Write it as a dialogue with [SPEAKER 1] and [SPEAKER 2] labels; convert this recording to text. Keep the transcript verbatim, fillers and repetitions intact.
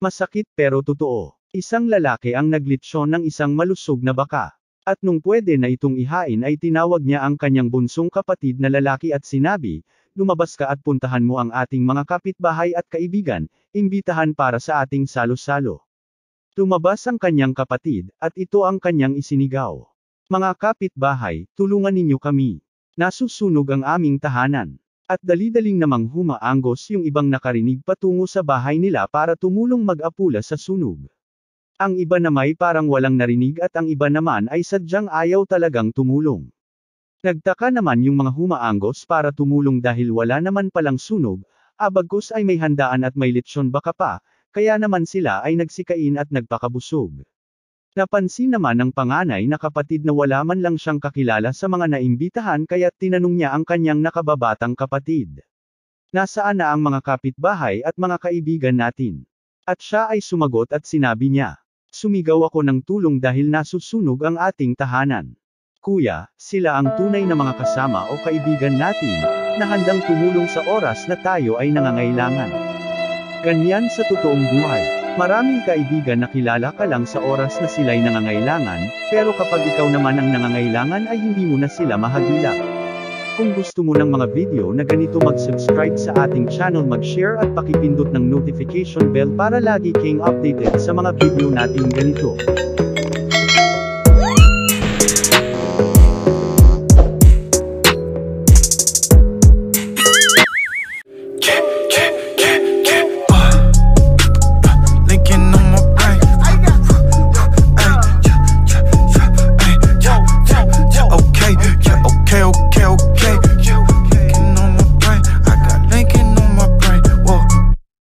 [SPEAKER 1] Masakit pero totoo. Isang lalaki ang naglitsyon ng isang malusog na baka. At nung pwede na itong ihain ay tinawag niya ang kanyang bunsong kapatid na lalaki at sinabi, lumabas ka at puntahan mo ang ating mga kapitbahay at kaibigan, imbitahan para sa ating salo-salo. Lumabas ang kanyang kapatid, at ito ang kanyang isinigaw. Mga kapitbahay, tulungan ninyo kami. Nasusunog ang aming tahanan. At dali-daling namang humaanggos yung ibang nakarinig patungo sa bahay nila para tumulong mag-apula sa sunog. Ang iba namay parang walang narinig at ang iba naman ay sadyang ayaw talagang tumulong. Nagtaka naman yung mga humaanggos para tumulong dahil wala naman palang sunog, abagkus ay may handaan at may litsyon baka pa, kaya naman sila ay nagsikain at nagpakabusog. Napansin naman ng panganay na kapatid na wala man lang siyang kakilala sa mga naimbitahan kaya't tinanong niya ang kanyang nakababatang kapatid. Nasaan na ang mga kapitbahay at mga kaibigan natin? At siya ay sumagot at sinabi niya, sumigaw ako ng tulong dahil nasusunog ang ating tahanan. Kuya, sila ang tunay na mga kasama o kaibigan natin, na handang tumulong sa oras na tayo ay nangangailangan. Ganyan sa totoong buhay. Maraming kaibigan na kilala ka lang sa oras na sila'y nangangailangan, pero kapag ikaw naman ang nangangailangan ay hindi mo na sila mahagilap. Kung gusto mo ng mga video na ganito mag-subscribe sa ating channel, mag-share at pakipindot ng notification bell para lagi kang updated sa mga video nating ganito.